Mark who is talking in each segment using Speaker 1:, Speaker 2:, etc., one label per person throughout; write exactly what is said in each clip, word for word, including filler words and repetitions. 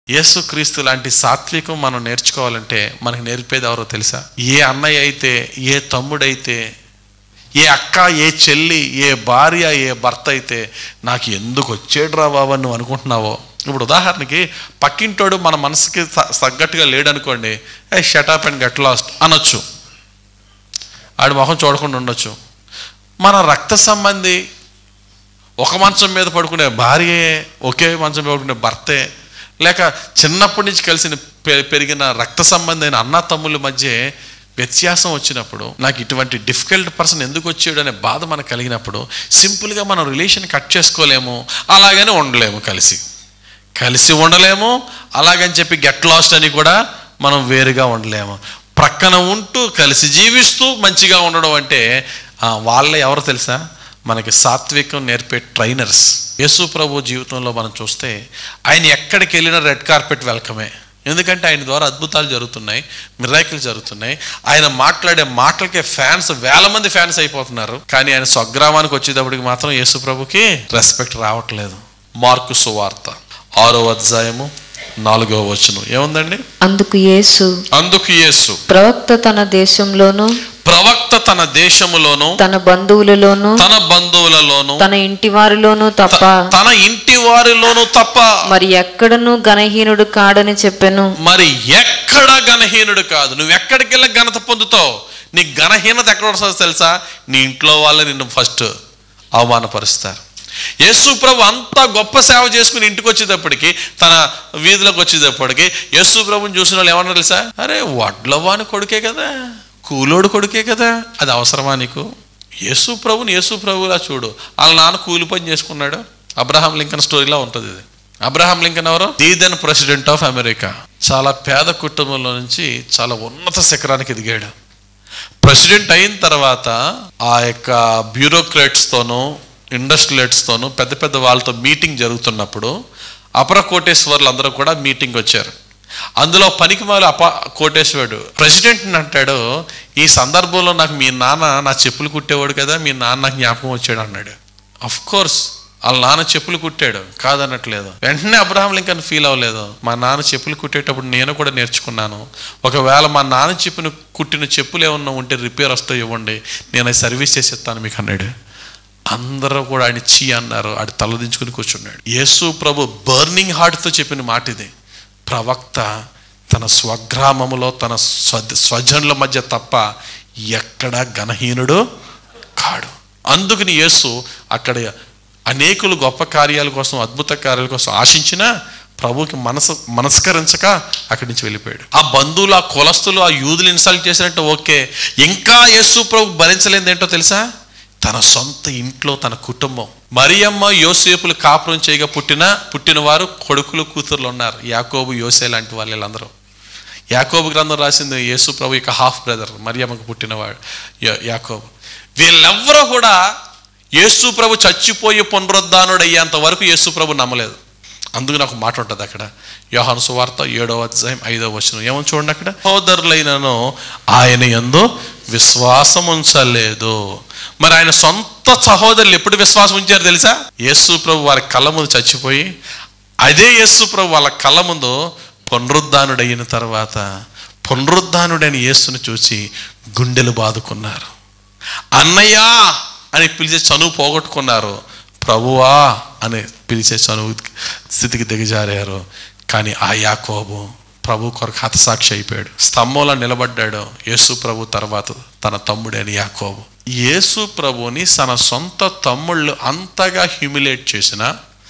Speaker 1: యేసుక్రీస్తు లాంటి సాత్వికం మనం నేర్చుకోవాలంటే మనకు నేర్పేది ఎవరో తెలుసా? ఏ అన్నయ్య అయితే, ఏ తమ్ముడైతే, ఏ అక్క, ఏ చెల్లి, ఏ భార్య, ఏ భర్త అయితే నాకు ఎందుకు వచ్చేడ్రా బాబు నువ్వు అనుకుంటున్నావో. ఇప్పుడు ఉదాహరణకి పక్కింటోడు మన మనసుకి తగ్గట్టుగా లేడనుకోండి, ఏ షటప్ అండ్ గెట్ లాస్ట్ అనొచ్చు, ఆడి మొహం చూడకుండా ఉండొచ్చు. మన రక్త సంబంధి, ఒక మంచం మీద పడుకునే భార్యే, ఒకే మంచం మీద పడుకునే భర్తే, లేక చిన్నప్పటి నుంచి కలిసి పెరిగిన రక్త సంబంధి అయిన అన్న తమ్ముళ్ళ మధ్య వ్యత్యాసం వచ్చినప్పుడు, నాకు ఇటువంటి డిఫికల్ట్ పర్సన్ ఎందుకు వచ్చాడు అనే బాధ మనకు కలిగినప్పుడు సింపుల్గా మనం రిలేషన్ కట్ చేసుకోలేము, అలాగని ఉండలేము. కలిసి కలిసి ఉండలేము, అలాగని చెప్పి గెట్ లాస్ట్ అని కూడా మనం వేరుగా ఉండలేము. ప్రక్కన ఉంటూ కలిసి జీవిస్తూ మంచిగా ఉండడం అంటే వాళ్ళే ఎవరు తెలుసా? మనకి సాత్వికం నేర్పే ట్రైనర్స్. యేసు ప్రభు జీవితంలో మనం చూస్తే ఆయన ఎక్కడికి వెళ్ళినా రెడ్ కార్పెట్ వెల్కమే. ఎందుకంటే ఆయన ద్వారా అద్భుతాలు జరుగుతున్నాయి, మిరాకిల్స్ జరుగుతున్నాయి. ఆయన మాట్లాడే మాటలకే ఫ్యాన్స్, వేల మంది ఫ్యాన్స్ అయిపోతున్నారు. కానీ ఆయన స్వగ్రామానికి వచ్చేటప్పటికి మాత్రం యేసు ప్రభుకి రెస్పెక్ట్ రావట్లేదు. మార్కు సువార్త ఆరో అధ్యాయము నాలుగో వచనం ఏముందండి?
Speaker 2: అందుకు యేసు
Speaker 1: అందుకు యేసు
Speaker 2: ప్రవక్త తన దేశంలోను
Speaker 1: ప్రవక్త తన దేశములోను
Speaker 2: తన బంధువులలోను
Speaker 1: తన బంధువులలోను
Speaker 2: తన ఇంటి వారిలోను తప్ప
Speaker 1: తన ఇంటి వారిలోను తప్ప
Speaker 2: మరి ఎక్కడను ఘనహీనుడు కాడని చెప్పెను.
Speaker 1: మరి ఎక్కడ ఘనహీనుడు కాదు. నువ్వు ఎక్కడికి వెళ్ళి ఘనత పొందుతావు? నీ ఘనహీనత ఎక్కడ వస్తుందో తెలుసా? నీ ఇంట్లో వాళ్ళే నిన్ను ఫస్ట్ అవమానపరుస్తారు. యేసు ప్రభు అంత గొప్ప సేవ చేసుకుని ఇంటికి వచ్చేటప్పటికి, తన వీధిలోకి వచ్చేటప్పటికి యేసు ప్రభుని చూసిన వాళ్ళు ఏమన్నా తెలుసా? అరే వడ్లవాని కొడుకే కదా, కూలోడు కొడుకే కదా, అది అవసరమా నీకు? యేసు ప్రభుని యేసు ప్రభులా చూడు. వాళ్ళ నాన్న కూలి పని చేసుకున్నాడు. అబ్రహాం లింకన్ స్టోరీలా ఉంటుంది ఇది. అబ్రహాం లింకన్ ఎవరు? The then president of America. చాలా పేద కుటుంబంలో నుంచి చాలా ఉన్నత శిఖరానికి ఎదిగాడు. ప్రెసిడెంట్ అయిన తర్వాత ఆ యొక్క బ్యూరోక్రాట్స్తోనూ ఇండస్ట్రియలిస్ట్స్తోనూ పెద్ద పెద్ద వాళ్ళతో మీటింగ్ జరుగుతున్నప్పుడు అపర కోటేశ్వర్లు అందరూ కూడా మీటింగ్ వచ్చారు. అందులో పనికి మాల అప కోటేశ్వరుడు ప్రెసిడెంట్ని అంటాడు, ఈ సందర్భంలో నాకు మీ నాన్న నా చెప్పులు కుట్టేవాడు కదా, మీ నాన్న నాకు జ్ఞాపకం వచ్చాడు అన్నాడు. అఫ్ కోర్స్ వాళ్ళ నాన్న చెప్పులు కుట్టాడు, కాదనట్లేదు. వెంటనే అబ్రహాం లింకన్ ఫీల్ అవ్వలేదు, మా నాన్న చెప్పులు కుట్టేటప్పుడు నేను కూడా నేర్చుకున్నాను, ఒకవేళ మా నాన్న చెప్పిన కుట్టిన చెప్పులు ఏమన్నా ఉంటే రిపేర్ వస్తాయి ఇవ్వండి, నేను అది సర్వీస్ చేసి ఇస్తాను మీకు అన్నాడు. అందరూ కూడా ఆయన చీ అన్నారు. ఆడు తలదించుకుని కూర్చున్నాడు. యేసు ప్రభు బర్నింగ్ హార్ట్తో చెప్పిన మాట ఇది. ప్రవక్త తన స్వగ్రామములో తన స్వ స్వజనుల మధ్య తప్ప ఎక్కడ ఘనహీనుడు కాడు. అందుకని యేసు అక్కడ అనేకులు గొప్ప కార్యాల కోసం, అద్భుత కార్యాల కోసం ఆశించినా ప్రభుకి మనసు మనస్కరించక అక్కడి నుంచి వెళ్ళిపోయాడు. ఆ బంధువులు, ఆ కులస్తులు, ఆ యూదులు ఇన్సల్ట్ చేసినట్టు ఓకే. ఇంకా యేసు ప్రభు భరించలేనిది ఏంటో తెలుసా? తన సొంత ఇంట్లో తన కుటుంబం. మరియమ్మ యోసేపులు కాపురం చేయగా పుట్టిన పుట్టిన వారు కొడుకులు కూతుర్లు ఉన్నారు. యాకోబు, యోసే లాంటి వాళ్ళు వీళ్ళందరూ. యాకోబు గ్రంథం రాసింది యేసు ప్రభు యొక్క హాఫ్ బ్రదర్, మరియమ్మకు పుట్టినవాడు యాకోబు. వీళ్ళెవ్వరూ కూడా యేసు ప్రభు చచ్చిపోయి పునరుద్ధానుడు అయ్యేంత వరకు యేసు ప్రభు నమ్మలేదు. అందుకు నాకు మాట ఉంటుంది అక్కడ యోహాను సువార్త ఏడవ అధ్యాయం ఐదవ వచనం ఏమని చూడండి. అక్కడ సహోదరులైనను ఆయన యందు విశ్వాసం ఉంచలేదు. మరి ఆయన సొంత సహోదరులు ఎప్పుడు విశ్వాసం ఉంచారు తెలుసా? యేసు ప్రభు వారి కళ్ళ ముందు చచ్చిపోయి, అదే యేసు ప్రభు వాళ్ళ కళ్ళ ముందు పునరుద్ధానుడు అయిన తర్వాత పునరుద్ధానుడైన యేసుని చూసి గుండెలు బాదుకున్నారు. అన్నయ్య అని పిలిచే చనువు పోగొట్టుకున్నారు. ప్రభువా అని పిలిచే చనువు స్థితికి దిగజారారు. కానీ ఆ యాకోబు ప్రభు కొరకు హతసాక్షి అయిపోయాడు. స్తంభంలో నిలబడ్డాడు. యేసు ప్రభు తర్వాత తన తమ్ముడైన యాకోబు. యేసు ప్రభుని తన సొంత తమ్ముళ్ళు అంతగా హ్యూమిలేట్ చేసిన,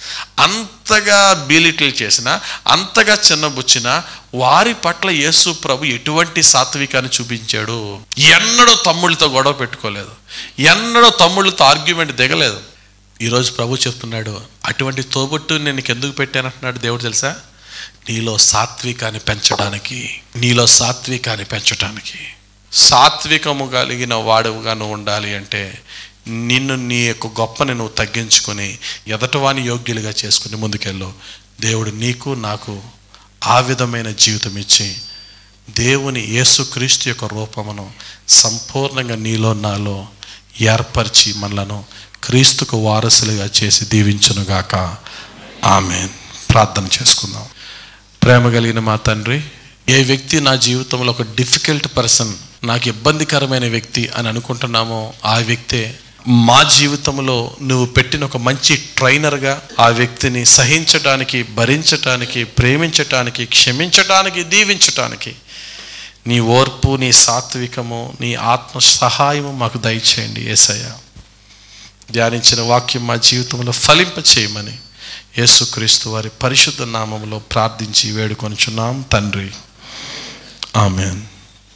Speaker 1: అంతగా బీలిటిల్ చేసిన, అంతగా చిన్నబుచ్చిన వారి పట్ల యేసు ప్రభు ఎటువంటి సాత్వికాన్ని చూపించాడు? ఎన్నడూ తమ్ముళ్ళతో గొడవ పెట్టుకోలేదు, ఎన్నడూ తమ్ముళ్ళతో ఆర్గ్యుమెంట్ దిగలేదు. ఈరోజు ప్రభు చెప్తున్నాడు, అటువంటి తోబుట్టు నేను నీకు ఎందుకు పెట్టానంటున్నాడు దేవుడు తెలుసా? నీలో సాత్వికాన్ని పెంచడానికి, నీలో సాత్వికాన్ని పెంచడానికి. సాత్వికము కలిగిన వాడుగా నువ్వు ఉండాలి అంటే నిన్ను నీ యొక్క గొప్పని నువ్వు తగ్గించుకొని ఎదటవాని యోగ్యులుగా చేసుకుని ముందుకెళ్ళు. దేవుడు నీకు నాకు ఆ విధమైన జీవితం ఇచ్చి దేవుని యేసుక్రీస్తు యొక్క రూపమును సంపూర్ణంగా నీలో నాలో ఏర్పరిచి మనలను క్రీస్తుకు వారసులుగా చేసి దీవించునుగాక. ఆమేన్. ప్రార్థన చేసుకుందాం. ప్రేమ కలిగిన మా తండ్రి, ఏ వ్యక్తి నా జీవితంలో ఒక డిఫికల్ట్ పర్సన్, నాకు ఇబ్బందికరమైన వ్యక్తి అని అనుకుంటున్నామో ఆ వ్యక్తే మా జీవితంలో నువ్వు పెట్టిన ఒక మంచి ట్రైనర్గా ఆ వ్యక్తిని సహించటానికి, భరించటానికి, ప్రేమించటానికి, క్షమించటానికి, దీవించటానికి నీ ఓర్పు, నీ సాత్వికము, నీ ఆత్మ సహాయము మాకు దయచేయండి యేసయ్య. ధ్యానించిన వాక్యం మా జీవితంలో ఫలింప చేయమని యేసుక్రీస్తు వారి పరిశుద్ధ నామములో ప్రార్థించి వేడుకొనుచున్నాం తండ్రి. ఆమెన్.